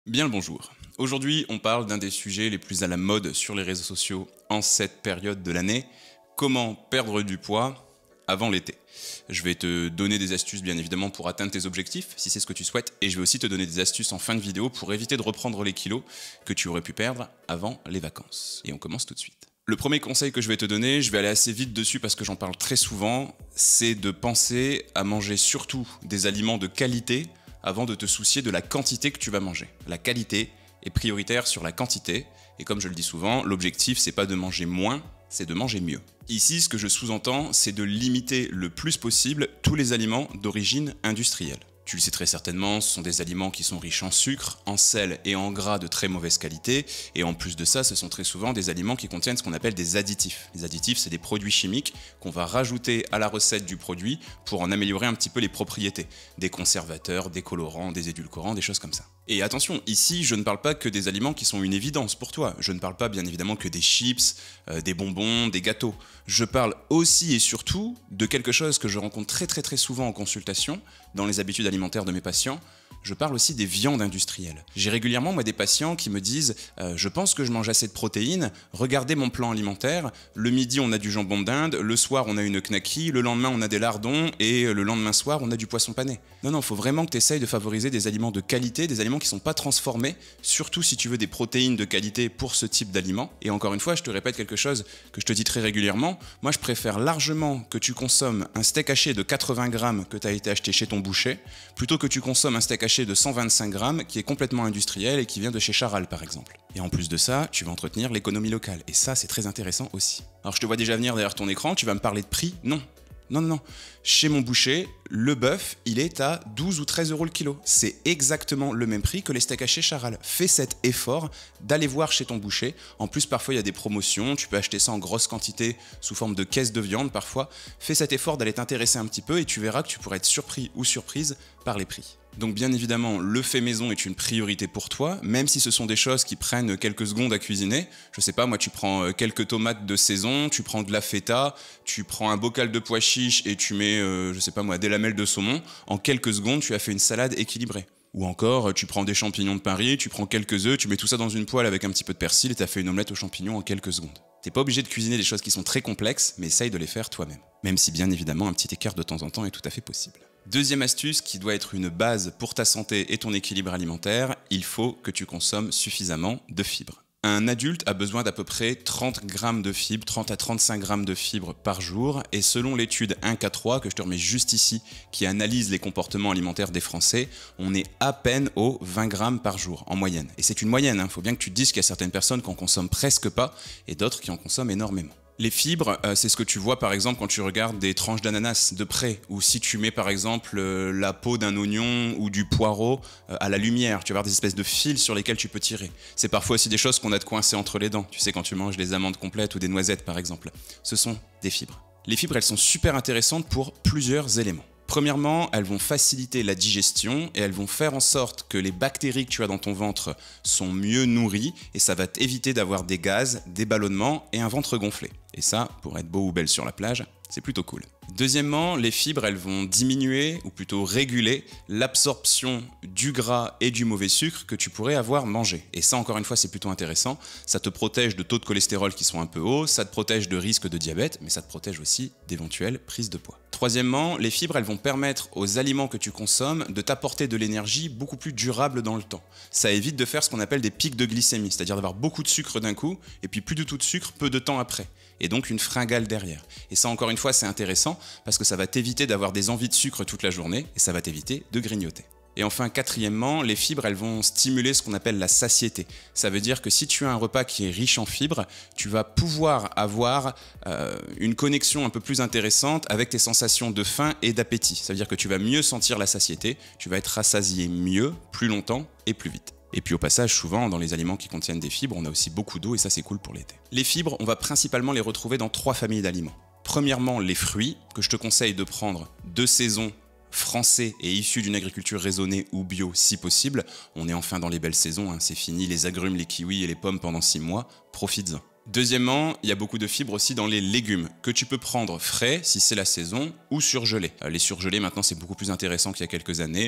Bien le bonjour. Aujourd'hui, on parle d'un des sujets les plus à la mode sur les réseaux sociaux en cette période de l'année, comment perdre du poids avant l'été. Je vais te donner des astuces bien évidemment pour atteindre tes objectifs, si c'est ce que tu souhaites, et je vais aussi te donner des astuces en fin de vidéo pour éviter de reprendre les kilos que tu aurais pu perdre avant les vacances. Et on commence tout de suite. Le premier conseil que je vais te donner, je vais aller assez vite dessus parce que j'en parle très souvent, c'est de penser à manger surtout des aliments de qualité avant de te soucier de la quantité que tu vas manger. La qualité est prioritaire sur la quantité, et comme je le dis souvent, l'objectif c'est pas de manger moins, c'est de manger mieux. Ici, ce que je sous-entends, c'est de limiter le plus possible tous les aliments d'origine industrielle. Tu le sais très certainement, ce sont des aliments qui sont riches en sucre, en sel et en gras de très mauvaise qualité, et en plus de ça, ce sont très souvent des aliments qui contiennent ce qu'on appelle des additifs. Les additifs, c'est des produits chimiques qu'on va rajouter à la recette du produit pour en améliorer un petit peu les propriétés. Des conservateurs, des colorants, des édulcorants, des choses comme ça. Et attention, ici, je ne parle pas que des aliments qui sont une évidence pour toi. Je ne parle pas bien évidemment que des chips, des bonbons, des gâteaux. Je parle aussi et surtout de quelque chose que je rencontre très souvent en consultation, dans les habitudes alimentaires de mes patients. Je parle aussi des viandes industrielles. J'ai régulièrement moi des patients qui me disent je pense que je mange assez de protéines, regardez mon plan alimentaire, le midi on a du jambon d'Inde, le soir on a une knacky, le lendemain on a des lardons et le lendemain soir on a du poisson pané. Non, il faut vraiment que tu essayes de favoriser des aliments de qualité, des aliments qui ne sont pas transformés, surtout si tu veux des protéines de qualité pour ce type d'aliments. Et encore une fois, je te répète quelque chose que je te dis très régulièrement, moi je préfère largement que tu consommes un steak haché de 80 grammes que tu as été acheté chez ton boucher, plutôt que tu consommes un steak haché de 125 grammes qui est complètement industriel et qui vient de chez Charal par exemple. Et en plus de ça, tu vas entretenir l'économie locale. Et ça, c'est très intéressant aussi. Alors je te vois déjà venir derrière ton écran, tu vas me parler de prix? Non. Non. Chez mon boucher, le bœuf, il est à 12 ou 13 euros le kilo. C'est exactement le même prix que les steaks hachés Charal. Fais cet effort d'aller voir chez ton boucher. En plus, parfois, il y a des promotions. Tu peux acheter ça en grosse quantité sous forme de caisse de viande parfois. Fais cet effort d'aller t'intéresser un petit peu et tu verras que tu pourras être surpris ou surprise par les prix. Donc bien évidemment, le fait maison est une priorité pour toi, même si ce sont des choses qui prennent quelques secondes à cuisiner. Je sais pas, moi tu prends quelques tomates de saison, tu prends de la feta, tu prends un bocal de pois chiches et tu mets, je sais pas moi, des lamelles de saumon. En quelques secondes, tu as fait une salade équilibrée. Ou encore, tu prends des champignons de Paris, tu prends quelques œufs, tu mets tout ça dans une poêle avec un petit peu de persil et tu as fait une omelette aux champignons en quelques secondes. T'es pas obligé de cuisiner des choses qui sont très complexes, mais essaye de les faire toi-même. Même si bien évidemment un petit écart de temps en temps est tout à fait possible. Deuxième astuce qui doit être une base pour ta santé et ton équilibre alimentaire, il faut que tu consommes suffisamment de fibres. Un adulte a besoin d'à peu près 30 grammes de fibres, 30 à 35 grammes de fibres par jour, et selon l'étude 1K3, que je te remets juste ici, qui analyse les comportements alimentaires des Français, on est à peine aux 20 grammes par jour, en moyenne. Et c'est une moyenne, il faut bien que tu te dises qu'il y a certaines personnes qui en consomment presque pas, et d'autres qui en consomment énormément. Les fibres, c'est ce que tu vois par exemple quand tu regardes des tranches d'ananas de près, ou si tu mets par exemple la peau d'un oignon ou du poireau à la lumière, tu vas avoir des espèces de fils sur lesquels tu peux tirer. C'est parfois aussi des choses qu'on a de coincées entre les dents, tu sais quand tu manges des amandes complètes ou des noisettes par exemple. Ce sont des fibres. Les fibres, elles sont super intéressantes pour plusieurs éléments. Premièrement, elles vont faciliter la digestion et elles vont faire en sorte que les bactéries que tu as dans ton ventre sont mieux nourries et ça va t'éviter d'avoir des gaz, des ballonnements et un ventre gonflé. Et ça, pour être beau ou belle sur la plage, c'est plutôt cool. Deuxièmement, les fibres, elles vont diminuer, ou plutôt réguler, l'absorption du gras et du mauvais sucre que tu pourrais avoir mangé. Et ça, encore une fois, c'est plutôt intéressant. Ça te protège de taux de cholestérol qui sont un peu hauts, ça te protège de risque de diabète, mais ça te protège aussi d'éventuelles prises de poids. Troisièmement, les fibres, elles vont permettre aux aliments que tu consommes de t'apporter de l'énergie beaucoup plus durable dans le temps. Ça évite de faire ce qu'on appelle des pics de glycémie, c'est-à-dire d'avoir beaucoup de sucre d'un coup, et puis plus du tout de sucre peu de temps après. Et donc une fringale derrière. Et ça, encore une fois, c'est intéressant parce que ça va t'éviter d'avoir des envies de sucre toute la journée et ça va t'éviter de grignoter. Et enfin, quatrièmement, les fibres, elles vont stimuler ce qu'on appelle la satiété. Ça veut dire que si tu as un repas qui est riche en fibres, tu vas pouvoir avoir une connexion un peu plus intéressante avec tes sensations de faim et d'appétit. Ça veut dire que tu vas mieux sentir la satiété, tu vas être rassasié mieux, plus longtemps et plus vite. Et puis au passage, souvent, dans les aliments qui contiennent des fibres, on a aussi beaucoup d'eau et ça c'est cool pour l'été. Les fibres, on va principalement les retrouver dans 3 familles d'aliments. Premièrement, les fruits, que je te conseille de prendre de saison, français et issus d'une agriculture raisonnée ou bio si possible. On est enfin dans les belles saisons, c'est fini les agrumes, les kiwis et les pommes pendant 6 mois, profites-en. Deuxièmement, il y a beaucoup de fibres aussi dans les légumes, que tu peux prendre frais si c'est la saison, ou surgelés. Les surgelés maintenant c'est beaucoup plus intéressant qu'il y a quelques années.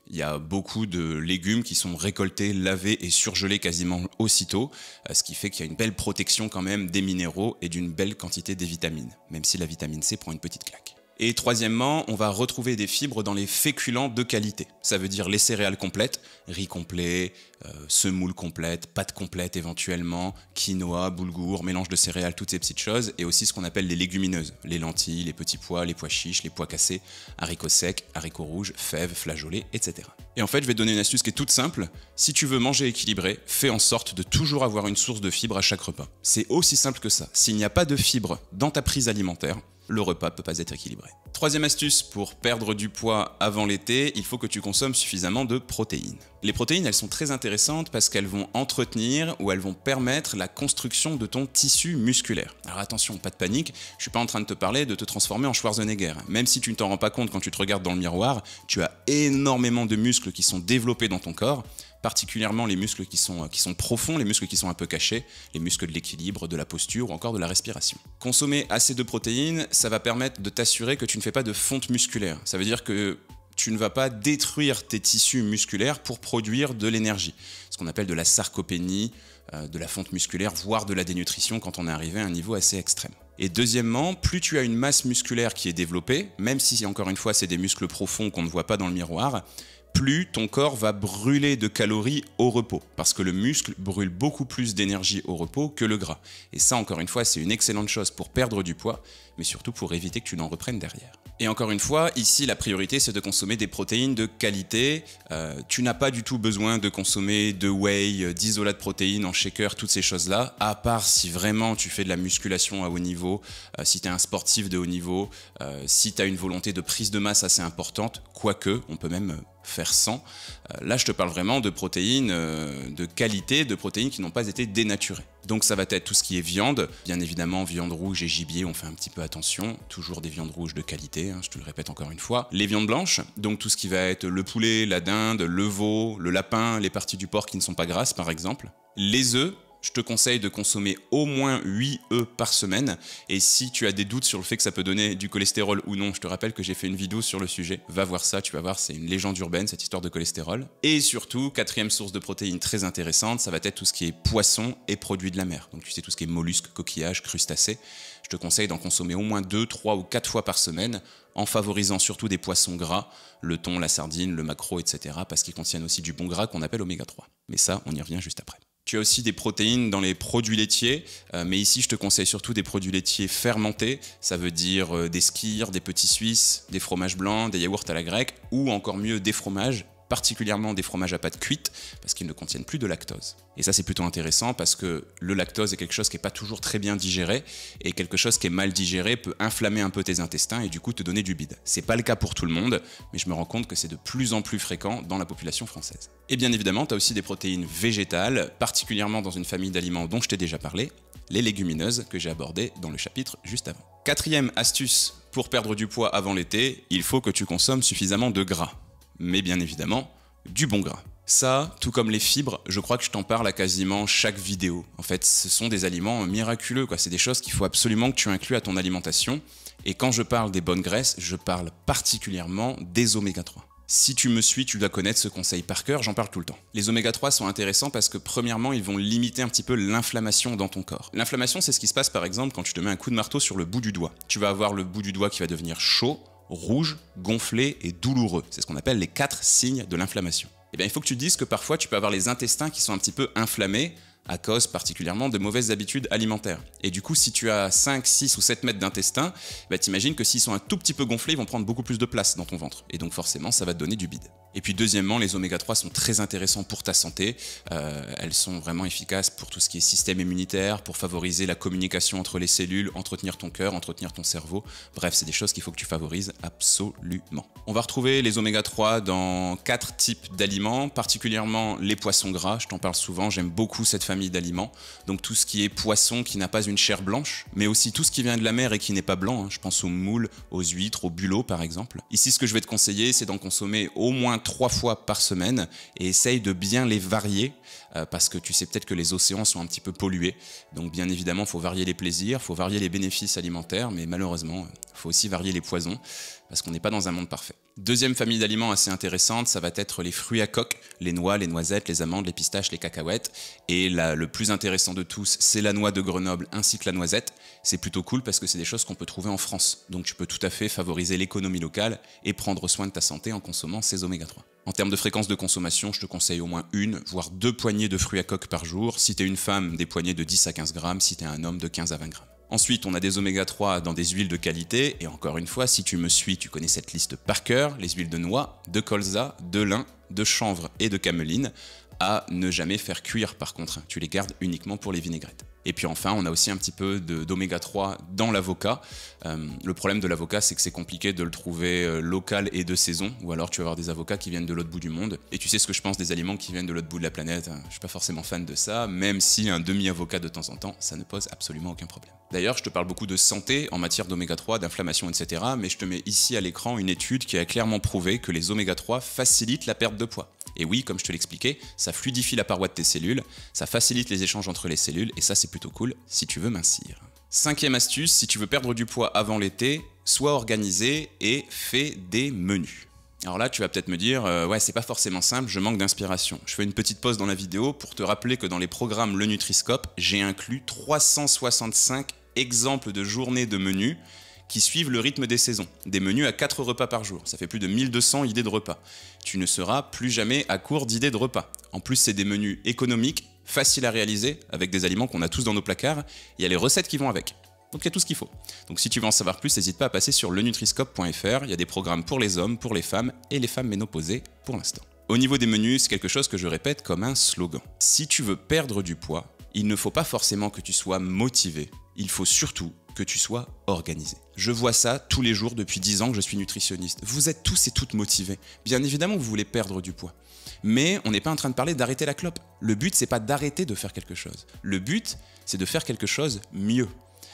Il y a beaucoup de légumes qui sont récoltés, lavés et surgelés quasiment aussitôt, ce qui fait qu'il y a une belle protection quand même des minéraux et d'une belle quantité des vitamines, même si la vitamine C prend une petite claque. Et troisièmement, on va retrouver des fibres dans les féculents de qualité. Ça veut dire les céréales complètes, riz complet, semoule complète, pâte complète éventuellement, quinoa, boulgour, mélange de céréales, toutes ces petites choses, et aussi ce qu'on appelle les légumineuses, les lentilles, les petits pois, les pois chiches, les pois cassés, haricots secs, haricots rouges, fèves, flageolets, etc. Et en fait, je vais te donner une astuce qui est toute simple. Si tu veux manger équilibré, fais en sorte de toujours avoir une source de fibres à chaque repas. C'est aussi simple que ça. S'il n'y a pas de fibres dans ta prise alimentaire, le repas ne peut pas être équilibré. Troisième astuce pour perdre du poids avant l'été, il faut que tu consommes suffisamment de protéines. Les protéines, elles sont très intéressantes parce qu'elles vont entretenir ou elles vont permettre la construction de ton tissu musculaire. Alors attention, pas de panique, je ne suis pas en train de te parler de te transformer en Schwarzenegger. Même si tu ne t'en rends pas compte quand tu te regardes dans le miroir, tu as énormément de muscles qui sont développés dans ton corps, particulièrement les muscles qui sont profonds, les muscles qui sont un peu cachés, les muscles de l'équilibre, de la posture ou encore de la respiration. Consommer assez de protéines, ça va permettre de t'assurer que tu ne fais pas de fonte musculaire. Ça veut dire que tu ne vas pas détruire tes tissus musculaires pour produire de l'énergie. Ce qu'on appelle de la sarcopénie, de la fonte musculaire, voire de la dénutrition quand on est arrivé à un niveau assez extrême. Et deuxièmement, plus tu as une masse musculaire qui est développée, même si encore une fois c'est des muscles profonds qu'on ne voit pas dans le miroir, plus ton corps va brûler de calories au repos, parce que le muscle brûle beaucoup plus d'énergie au repos que le gras. Et ça, encore une fois, c'est une excellente chose pour perdre du poids, mais surtout pour éviter que tu n'en reprennes derrière. Et encore une fois, ici, la priorité, c'est de consommer des protéines de qualité. Tu n'as pas du tout besoin de consommer de whey, d'isolat de protéines en shaker, toutes ces choses-là, à part si vraiment tu fais de la musculation à haut niveau, si tu es un sportif de haut niveau, si tu as une volonté de prise de masse assez importante, quoique, on peut même faire sans. Là, je te parle vraiment de protéines de qualité, de protéines qui n'ont pas été dénaturées. Donc ça va être tout ce qui est viande, bien évidemment viande rouge et gibier, on fait un petit peu attention, toujours des viandes rouges de qualité, hein, je te le répète encore une fois. Les viandes blanches, donc tout ce qui va être le poulet, la dinde, le veau, le lapin, les parties du porc qui ne sont pas grasses par exemple. Les œufs, je te conseille de consommer au moins 8 œufs par semaine. Et si tu as des doutes sur le fait que ça peut donner du cholestérol ou non, je te rappelle que j'ai fait une vidéo sur le sujet. Va voir ça, tu vas voir, c'est une légende urbaine, cette histoire de cholestérol. Et surtout, quatrième source de protéines très intéressante, ça va être tout ce qui est poisson et produits de la mer. Donc tu sais, tout ce qui est mollusques, coquillages, crustacés. Je te conseille d'en consommer au moins 2, 3 ou 4 fois par semaine, en favorisant surtout des poissons gras, le thon, la sardine, le maquereau, etc. parce qu'ils contiennent aussi du bon gras qu'on appelle oméga 3. Mais ça, on y revient juste après. Tu as aussi des protéines dans les produits laitiers, mais ici je te conseille surtout des produits laitiers fermentés, ça veut dire des skyrs, des petits suisses, des fromages blancs, des yaourts à la grecque, ou encore mieux des fromages, particulièrement des fromages à pâte cuite, parce qu'ils ne contiennent plus de lactose. Et ça c'est plutôt intéressant parce que le lactose est quelque chose qui n'est pas toujours très bien digéré, et quelque chose qui est mal digéré peut inflammer un peu tes intestins et du coup te donner du bide. C'est pas le cas pour tout le monde, mais je me rends compte que c'est de plus en plus fréquent dans la population française. Et bien évidemment, tu as aussi des protéines végétales, particulièrement dans une famille d'aliments dont je t'ai déjà parlé, les légumineuses que j'ai abordées dans le chapitre juste avant. Quatrième astuce pour perdre du poids avant l'été, il faut que tu consommes suffisamment de gras. Mais bien évidemment, du bon gras. Ça, tout comme les fibres, je crois que je t'en parle à quasiment chaque vidéo. En fait, ce sont des aliments miraculeux, quoi. C'est des choses qu'il faut absolument que tu inclues à ton alimentation. Et quand je parle des bonnes graisses, je parle particulièrement des oméga 3. Si tu me suis, tu dois connaître ce conseil par cœur, j'en parle tout le temps. Les oméga 3 sont intéressants parce que premièrement, ils vont limiter un petit peu l'inflammation dans ton corps. L'inflammation, c'est ce qui se passe par exemple quand tu te mets un coup de marteau sur le bout du doigt. Tu vas avoir le bout du doigt qui va devenir chaud, rouge, gonflé et douloureux. C'est ce qu'on appelle les 4 signes de l'inflammation. Eh bien, il faut que tu te dises que parfois tu peux avoir les intestins qui sont un petit peu inflammés à cause particulièrement de mauvaises habitudes alimentaires. Et du coup, si tu as 5, 6 ou 7 mètres d'intestin, bah, t'imagines que s'ils sont un tout petit peu gonflés, ils vont prendre beaucoup plus de place dans ton ventre. Et donc forcément, ça va te donner du bide. Et puis deuxièmement, les oméga 3 sont très intéressants pour ta santé. Elles sont vraiment efficaces pour tout ce qui est système immunitaire, pour favoriser la communication entre les cellules, entretenir ton cœur, entretenir ton cerveau. Bref, c'est des choses qu'il faut que tu favorises absolument. On va retrouver les oméga 3 dans 4 types d'aliments, particulièrement les poissons gras. Je t'en parle souvent, j'aime beaucoup cette famille d'aliments. Donc tout ce qui est poisson qui n'a pas une chair blanche, mais aussi tout ce qui vient de la mer et qui n'est pas blanc. Je pense aux moules, aux huîtres, aux bulots par exemple. Ici, ce que je vais te conseiller, c'est d'en consommer au moins 3 fois par semaine et essaye de bien les varier parce que tu sais peut-être que les océans sont un petit peu pollués. Donc bien évidemment, il faut varier les plaisirs, il faut varier les bénéfices alimentaires, mais malheureusement, il faut aussi varier les poisons. parce qu'on n'est pas dans un monde parfait. Deuxième famille d'aliments assez intéressante, ça va être les fruits à coque, les noix, les noisettes, les amandes, les pistaches, les cacahuètes. Et là, le plus intéressant de tous, c'est la noix de Grenoble ainsi que la noisette. C'est plutôt cool parce que c'est des choses qu'on peut trouver en France. Donc tu peux tout à fait favoriser l'économie locale et prendre soin de ta santé en consommant ces oméga 3. En termes de fréquence de consommation, je te conseille au moins 1, voire 2 poignées de fruits à coque par jour. Si t'es une femme, des poignées de 10 à 15 grammes. Si t'es un homme, de 15 à 20 grammes. Ensuite, on a des oméga 3 dans des huiles de qualité, et encore une fois, si tu me suis, tu connais cette liste par cœur, les huiles de noix, de colza, de lin, de chanvre et de cameline, à ne jamais faire cuire par contre, tu les gardes uniquement pour les vinaigrettes. Et puis enfin, on a aussi un petit peu d'oméga 3 dans l'avocat. Le problème de l'avocat, c'est que c'est compliqué de le trouver local et de saison, ou alors tu vas avoir des avocats qui viennent de l'autre bout du monde. Et tu sais ce que je pense des aliments qui viennent de l'autre bout de la planète, je suis pas forcément fan de ça, même si un demi-avocat de temps en temps, ça ne pose absolument aucun problème. D'ailleurs, je te parle beaucoup de santé en matière d'oméga 3, d'inflammation, etc. Mais je te mets ici à l'écran une étude qui a clairement prouvé que les oméga 3 facilitent la perte de poids. Et oui, comme je te l'expliquais, ça fluidifie la paroi de tes cellules, ça facilite les échanges entre les cellules, et ça c'est plutôt cool si tu veux mincir. 5e astuce, si tu veux perdre du poids avant l'été, sois organisé et fais des menus. Alors là, tu vas peut-être me dire, ouais, c'est pas forcément simple, je manque d'inspiration. Je fais une petite pause dans la vidéo pour te rappeler que dans les programmes Le Nutri-Scope, j'ai inclus 365 exemples de journées de menus qui suivent le rythme des saisons. Des menus à 4 repas par jour. Ça fait plus de 1200 idées de repas. Tu ne seras plus jamais à court d'idées de repas. En plus, c'est des menus économiques, faciles à réaliser, avec des aliments qu'on a tous dans nos placards. Il y a les recettes qui vont avec. Donc il y a tout ce qu'il faut. Donc si tu veux en savoir plus, n'hésite pas à passer sur lenutriscope.fr. Il y a des programmes pour les hommes, pour les femmes et les femmes ménopausées pour l'instant. Au niveau des menus, c'est quelque chose que je répète comme un slogan. Si tu veux perdre du poids, il ne faut pas forcément que tu sois motivé. Il faut surtout que tu sois organisé. Je vois ça tous les jours depuis 10 ans que je suis nutritionniste. Vous êtes tous et toutes motivés. Bien évidemment que vous voulez perdre du poids. Mais on n'est pas en train de parler d'arrêter la clope. Le but, c'est pas d'arrêter de faire quelque chose. Le but, c'est de faire quelque chose mieux.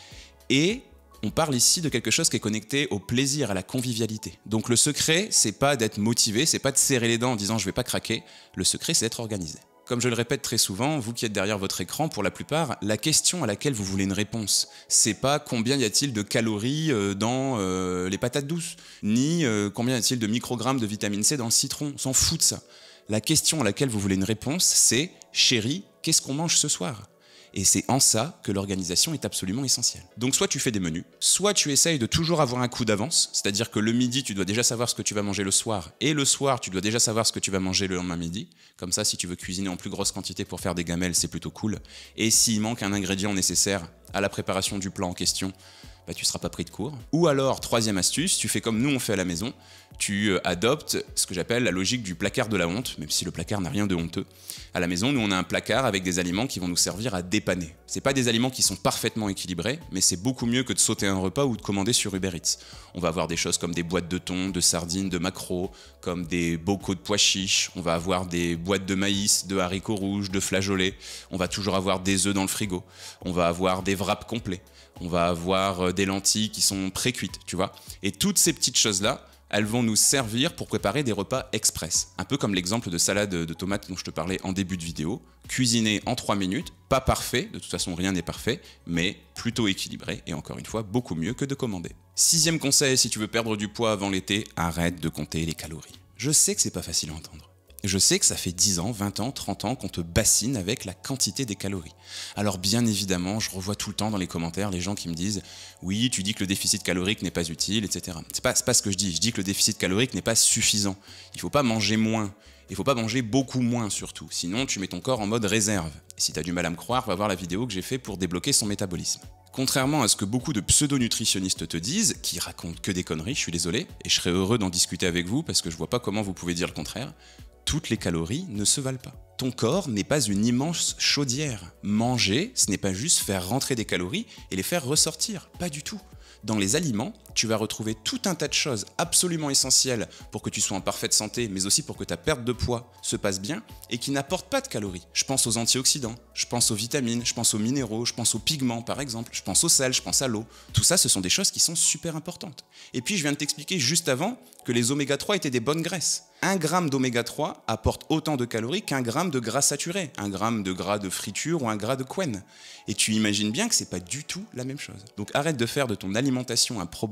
Et on parle ici de quelque chose qui est connecté au plaisir, à la convivialité. Donc le secret, c'est pas d'être motivé, c'est pas de serrer les dents en disant je vais pas craquer. Le secret, c'est d'être organisé. Comme je le répète très souvent, vous qui êtes derrière votre écran, pour la plupart, la question à laquelle vous voulez une réponse, c'est pas combien y a-t-il de calories dans les patates douces, ni combien y a-t-il de microgrammes de vitamine C dans le citron, on s'en fout de ça. La question à laquelle vous voulez une réponse, c'est « Chérie, qu'est-ce qu'on mange ce soir ?» Et c'est en ça que l'organisation est absolument essentielle. Donc soit tu fais des menus, soit tu essayes de toujours avoir un coup d'avance, c'est-à-dire que le midi, tu dois déjà savoir ce que tu vas manger le soir, et le soir, tu dois déjà savoir ce que tu vas manger le lendemain midi. Comme ça, si tu veux cuisiner en plus grosse quantité pour faire des gamelles, c'est plutôt cool. Et s'il manque un ingrédient nécessaire à la préparation du plat en question, bah, tu ne seras pas pris de court. Ou alors, troisième astuce, tu fais comme nous on fait à la maison, tu adoptes ce que j'appelle la logique du placard de la honte, même si le placard n'a rien de honteux. À la maison, nous on a un placard avec des aliments qui vont nous servir à dépanner. C'est pas des aliments qui sont parfaitement équilibrés, mais c'est beaucoup mieux que de sauter un repas ou de commander sur Uber Eats. On va avoir des choses comme des boîtes de thon, de sardines, de maquereaux, comme des bocaux de pois chiches, on va avoir des boîtes de maïs, de haricots rouges, de flageolets, on va toujours avoir des œufs dans le frigo, on va avoir des wraps complets, on va avoir des lentilles qui sont pré-cuites, tu vois. Et toutes ces petites choses-là, elles vont nous servir pour préparer des repas express. Un peu comme l'exemple de salade de tomates dont je te parlais en début de vidéo. Cuisiné en 3 minutes, pas parfait, de toute façon rien n'est parfait, mais plutôt équilibré et encore une fois beaucoup mieux que de commander. 6e conseil, si tu veux perdre du poids avant l'été, arrête de compter les calories. Je sais que c'est pas facile à entendre. Je sais que ça fait 10 ans, 20 ans, 30 ans qu'on te bassine avec la quantité des calories. Alors bien évidemment, je revois tout le temps dans les commentaires les gens qui me disent « Oui, tu dis que le déficit calorique n'est pas utile, etc. » C'est pas ce que je dis que le déficit calorique n'est pas suffisant. Il faut pas manger moins, il faut pas manger beaucoup moins surtout, sinon tu mets ton corps en mode réserve. Et si tu as du mal à me croire, va voir la vidéo que j'ai fait pour débloquer son métabolisme. Contrairement à ce que beaucoup de pseudo-nutritionnistes te disent, qui racontent que des conneries, je suis désolé, et je serais heureux d'en discuter avec vous parce que je vois pas comment vous pouvez dire le contraire, toutes les calories ne se valent pas. Ton corps n'est pas une immense chaudière. Manger, ce n'est pas juste faire rentrer des calories et les faire ressortir, pas du tout. Dans les aliments, tu vas retrouver tout un tas de choses absolument essentielles pour que tu sois en parfaite santé, mais aussi pour que ta perte de poids se passe bien et qui n'apportent pas de calories. Je pense aux antioxydants, je pense aux vitamines, je pense aux minéraux, je pense aux pigments par exemple, je pense au sel, je pense à l'eau. Tout ça, ce sont des choses qui sont super importantes. Et puis, je viens de t'expliquer juste avant que les oméga 3 étaient des bonnes graisses. 1 gramme d'oméga 3 apporte autant de calories qu'1 gramme de gras saturé, 1 gramme de gras de friture ou 1 gramme de quen. Et tu imagines bien que c'est pas du tout la même chose. Donc arrête de faire de ton alimentation un problème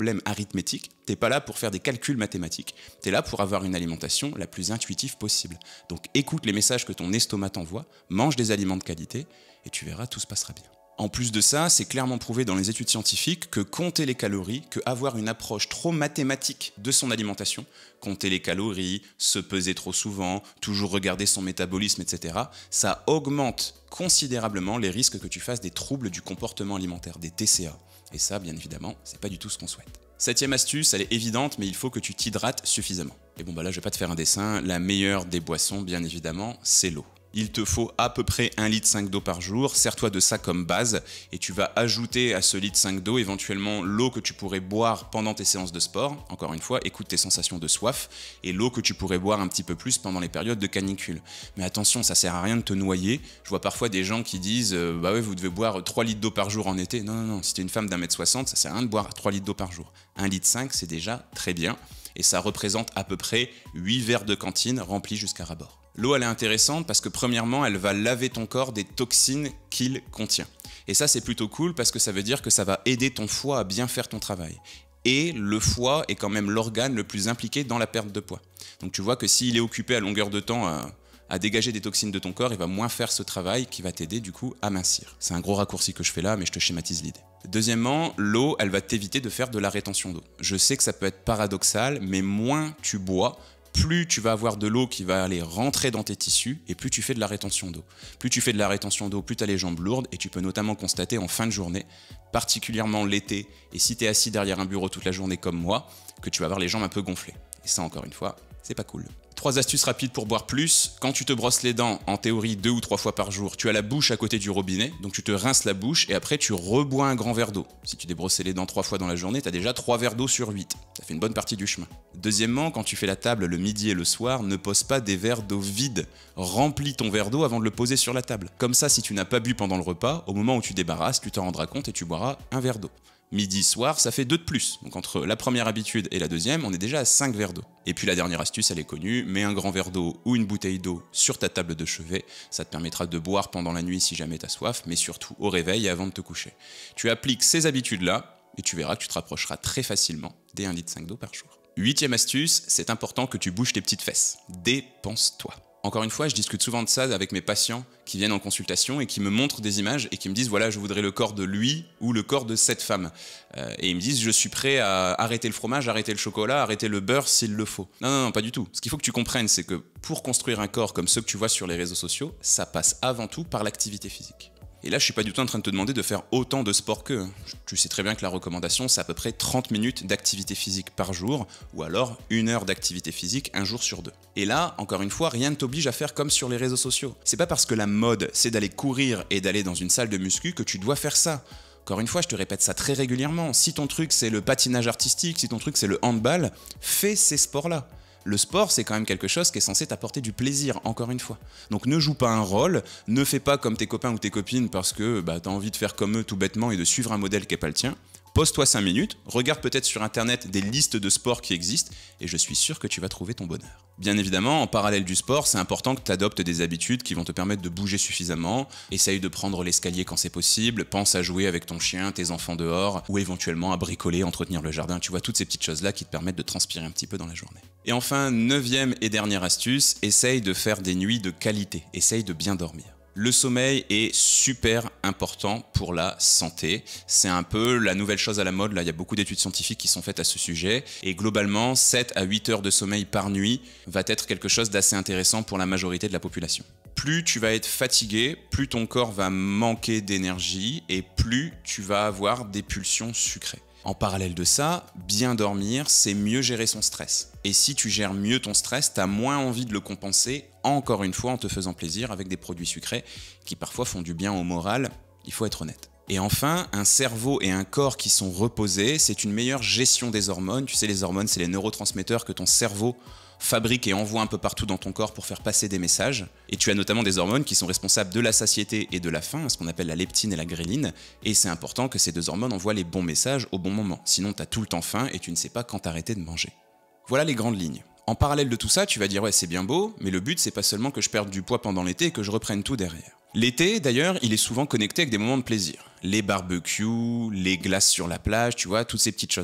problèmes arithmétiques, t'es pas là pour faire des calculs mathématiques. T'es là pour avoir une alimentation la plus intuitive possible. Donc écoute les messages que ton estomac t'envoie, mange des aliments de qualité, et tu verras, tout se passera bien. En plus de ça, c'est clairement prouvé dans les études scientifiques que compter les calories, que avoir une approche trop mathématique de son alimentation, compter les calories, se peser trop souvent, toujours regarder son métabolisme, etc., ça augmente considérablement les risques que tu fasses des troubles du comportement alimentaire, des TCA. Et ça, bien évidemment, c'est pas du tout ce qu'on souhaite. Septième astuce, elle est évidente, mais il faut que tu t'hydrates suffisamment. Et bon, bah là, je vais pas te faire un dessin, la meilleure des boissons, bien évidemment, c'est l'eau. Il te faut à peu près 1,5 litre d'eau par jour, sers-toi de ça comme base et tu vas ajouter à ce 1,5 litre d'eau éventuellement l'eau que tu pourrais boire pendant tes séances de sport. Encore une fois, écoute tes sensations de soif et l'eau que tu pourrais boire un petit peu plus pendant les périodes de canicule. Mais attention, ça sert à rien de te noyer. Je vois parfois des gens qui disent bah ouais, vous devez boire 3 litres d'eau par jour en été. Non, non, non, si t'es une femme d'1,60 m, ça sert à rien de boire 3 litres d'eau par jour. 1,5 litre, c'est déjà très bien et ça représente à peu près 8 verres de cantine remplis jusqu'à ras-bord. L'eau, elle est intéressante parce que premièrement, elle va laver ton corps des toxines qu'il contient. Et ça, c'est plutôt cool parce que ça veut dire que ça va aider ton foie à bien faire ton travail. Et le foie est quand même l'organe le plus impliqué dans la perte de poids. Donc tu vois que s'il est occupé à longueur de temps à dégager des toxines de ton corps, il va moins faire ce travail qui va t'aider du coup à mincir. C'est un gros raccourci que je fais là, mais je te schématise l'idée. Deuxièmement, l'eau, elle va t'éviter de faire de la rétention d'eau. Je sais que ça peut être paradoxal, mais moins tu bois, plus tu vas avoir de l'eau qui va aller rentrer dans tes tissus et plus tu fais de la rétention d'eau. Plus tu fais de la rétention d'eau, plus tu as les jambes lourdes et tu peux notamment constater en fin de journée, particulièrement l'été, et si tu es assis derrière un bureau toute la journée comme moi, que tu vas avoir les jambes un peu gonflées. Et ça, encore une fois, c'est pas cool. 3 astuces rapides pour boire plus. Quand tu te brosses les dents, en théorie 2 ou 3 fois par jour, tu as la bouche à côté du robinet, donc tu te rinces la bouche et après tu rebois un grand verre d'eau. Si tu t'es brossé les dents 3 fois dans la journée, tu as déjà 3 verres d'eau sur 8. Ça fait une bonne partie du chemin. Deuxièmement, quand tu fais la table le midi et le soir, ne pose pas des verres d'eau vides. Remplis ton verre d'eau avant de le poser sur la table. Comme ça, si tu n'as pas bu pendant le repas, au moment où tu débarrasses, tu t'en rendras compte et tu boiras un verre d'eau. Midi, soir, ça fait 2 de plus. Donc entre la première habitude et la deuxième, on est déjà à 5 verres d'eau. Et puis la dernière astuce, elle est connue, mets un grand verre d'eau ou une bouteille d'eau sur ta table de chevet. Ça te permettra de boire pendant la nuit si jamais tu as soif, mais surtout au réveil et avant de te coucher. Tu appliques ces habitudes-là et tu verras que tu te rapprocheras très facilement des 1,5 litre d'eau par jour. 8e astuce, c'est important que tu bouges tes petites fesses. Dépense-toi. Encore une fois, je discute souvent de ça avec mes patients qui viennent en consultation et qui me montrent des images et qui me disent voilà, je voudrais le corps de lui ou le corps de cette femme. Et ils me disent je suis prêt à arrêter le fromage, arrêter le chocolat, arrêter le beurre s'il le faut. Non, non, non, pas du tout. Ce qu'il faut que tu comprennes, c'est que pour construire un corps comme ceux que tu vois sur les réseaux sociaux, ça passe avant tout par l'activité physique. Et là, je suis pas du tout en train de te demander de faire autant de sport qu'eux. Tu sais très bien que la recommandation, c'est à peu près 30 minutes d'activité physique par jour, ou alors 1 heure d'activité physique un jour sur 2. Et là, encore une fois, rien ne t'oblige à faire comme sur les réseaux sociaux. C'est pas parce que la mode, c'est d'aller courir et d'aller dans une salle de muscu que tu dois faire ça. Encore une fois, je te répète ça très régulièrement. Si ton truc, c'est le patinage artistique, si ton truc, c'est le handball, fais ces sports-là. Le sport, c'est quand même quelque chose qui est censé t'apporter du plaisir, encore une fois. Donc ne joue pas un rôle, ne fais pas comme tes copains ou tes copines parce que t'as envie de faire comme eux tout bêtement et de suivre un modèle qui n'est pas le tien. Pose-toi 5 minutes, regarde peut-être sur internet des listes de sports qui existent et je suis sûr que tu vas trouver ton bonheur. Bien évidemment, en parallèle du sport, c'est important que tu adoptes des habitudes qui vont te permettre de bouger suffisamment. Essaye de prendre l'escalier quand c'est possible, pense à jouer avec ton chien, tes enfants dehors ou éventuellement à bricoler, entretenir le jardin. Tu vois toutes ces petites choses-là qui te permettent de transpirer un petit peu dans la journée. Et enfin, 9e et dernière astuce, essaye de faire des nuits de qualité, essaye de bien dormir. Le sommeil est super important pour la santé. C'est un peu la nouvelle chose à la mode. Là, il y a beaucoup d'études scientifiques qui sont faites à ce sujet. Et globalement, 7 à 8 heures de sommeil par nuit va être quelque chose d'assez intéressant pour la majorité de la population. Plus tu vas être fatigué, plus ton corps va manquer d'énergie et plus tu vas avoir des pulsions sucrées. En parallèle de ça, bien dormir, c'est mieux gérer son stress. Et si tu gères mieux ton stress, tu as moins envie de le compenser, encore une fois en te faisant plaisir avec des produits sucrés qui parfois font du bien au moral, il faut être honnête. Et enfin, un cerveau et un corps qui sont reposés, c'est une meilleure gestion des hormones. Tu sais, les hormones, c'est les neurotransmetteurs que ton cerveau fabrique et envoie un peu partout dans ton corps pour faire passer des messages. Et tu as notamment des hormones qui sont responsables de la satiété et de la faim, ce qu'on appelle la leptine et la gréline. Et c'est important que ces 2 hormones envoient les bons messages au bon moment. Sinon, tu as tout le temps faim et tu ne sais pas quand arrêter de manger. Voilà les grandes lignes. En parallèle de tout ça, tu vas dire ouais, c'est bien beau, mais le but, c'est pas seulement que je perde du poids pendant l'été et que je reprenne tout derrière. L'été, d'ailleurs, il est souvent connecté avec des moments de plaisir. Les barbecues, les glaces sur la plage, tu vois, toutes ces petites choses-là.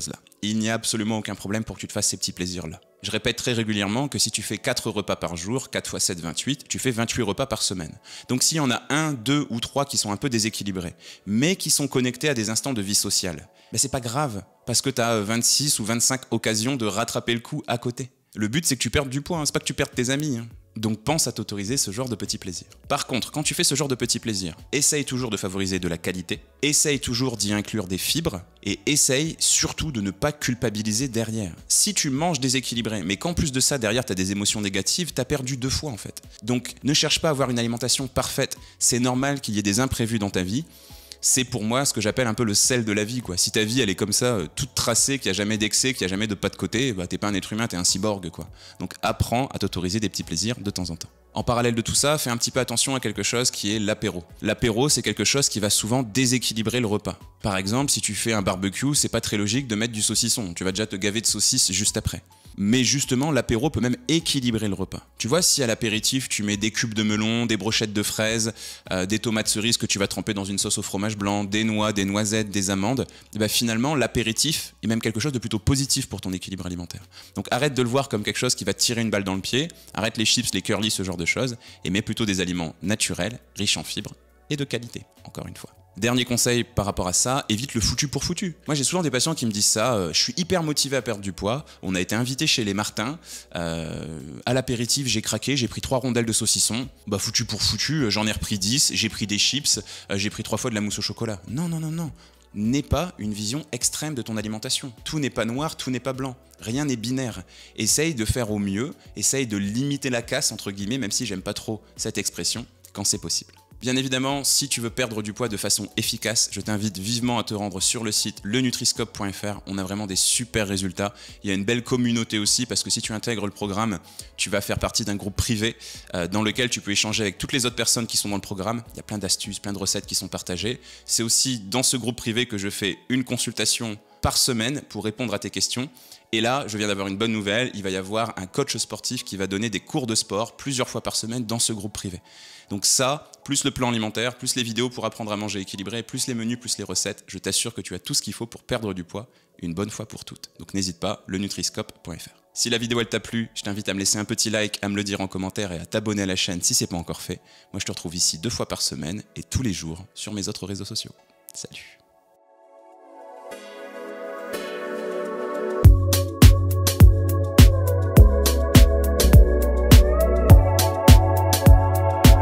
il n'y a absolument aucun problème pour que tu te fasses ces petits plaisirs-là. Je répète très régulièrement que si tu fais 4 repas par jour, 4 x 7, 28, tu fais 28 repas par semaine. Donc s'il y en a 1, 2 ou 3 qui sont un peu déséquilibrés, mais qui sont connectés à des instants de vie sociale, ben c'est pas grave, parce que tu as 26 ou 25 occasions de rattraper le coup à côté. Le but, c'est que tu perdes du poids, hein, c'est pas que tu perdes tes amis. Hein. Donc pense à t'autoriser ce genre de petits plaisirs. Par contre, quand tu fais ce genre de petits plaisirs, essaye toujours de favoriser de la qualité, essaye toujours d'y inclure des fibres, et essaye surtout de ne pas culpabiliser derrière. Si tu manges déséquilibré, mais qu'en plus de ça, derrière, tu as des émotions négatives, tu as perdu 2 fois en fait. Donc ne cherche pas à avoir une alimentation parfaite, c'est normal qu'il y ait des imprévus dans ta vie. C'est pour moi ce que j'appelle un peu le sel de la vie, quoi. Si ta vie elle est comme ça, toute tracée, qu'il n'y a jamais d'excès, qu'il n'y a jamais de pas de côté, bah t'es pas un être humain, t'es un cyborg, quoi. Donc apprends à t'autoriser des petits plaisirs de temps en temps. En parallèle de tout ça, fais un petit peu attention à quelque chose qui est l'apéro. L'apéro, c'est quelque chose qui va souvent déséquilibrer le repas. Par exemple, si tu fais un barbecue, c'est pas très logique de mettre du saucisson. Tu vas déjà te gaver de saucisses juste après. Mais justement, l'apéro peut même équilibrer le repas. Tu vois, si à l'apéritif, tu mets des cubes de melon, des brochettes de fraises, des tomates cerises que tu vas tremper dans une sauce au fromage blanc, des noix, des noisettes, des amandes, et ben finalement, l'apéritif est même quelque chose de plutôt positif pour ton équilibre alimentaire. Donc arrête de le voir comme quelque chose qui va te tirer une balle dans le pied, arrête les chips, les curly, ce genre de choses, et mets plutôt des aliments naturels, riches en fibres et de qualité, encore une fois. Dernier conseil par rapport à ça, évite le foutu pour foutu. Moi j'ai souvent des patients qui me disent ça, je suis hyper motivé à perdre du poids, on a été invité chez les Martins, à l'apéritif j'ai craqué, j'ai pris 3 rondelles de saucisson, bah foutu pour foutu, j'en ai repris 10, j'ai pris des chips, j'ai pris 3 fois de la mousse au chocolat. Non, non, non, non. N'aie pas une vision extrême de ton alimentation. Tout n'est pas noir, tout n'est pas blanc. Rien n'est binaire. Essaye de faire au mieux, essaye de limiter la casse, entre guillemets, même si j'aime pas trop cette expression, quand c'est possible. Bien évidemment, si tu veux perdre du poids de façon efficace, je t'invite vivement à te rendre sur le site lenutriscope.fr. On a vraiment des super résultats. Il y a une belle communauté aussi parce que si tu intègres le programme, tu vas faire partie d'un groupe privé dans lequel tu peux échanger avec toutes les autres personnes qui sont dans le programme. Il y a plein d'astuces, plein de recettes qui sont partagées. C'est aussi dans ce groupe privé que je fais une consultation par semaine pour répondre à tes questions. Et là, je viens d'avoir une bonne nouvelle, il va y avoir un coach sportif qui va donner des cours de sport plusieurs fois par semaine dans ce groupe privé. Donc ça, plus le plan alimentaire, plus les vidéos pour apprendre à manger équilibré, plus les menus, plus les recettes, je t'assure que tu as tout ce qu'il faut pour perdre du poids une bonne fois pour toutes. Donc n'hésite pas, lenutriscope.fr. Si la vidéo elle t'a plu, je t'invite à me laisser un petit like, à me le dire en commentaire et à t'abonner à la chaîne si c'est pas encore fait. Moi je te retrouve ici 2 fois par semaine et tous les jours sur mes autres réseaux sociaux. Salut!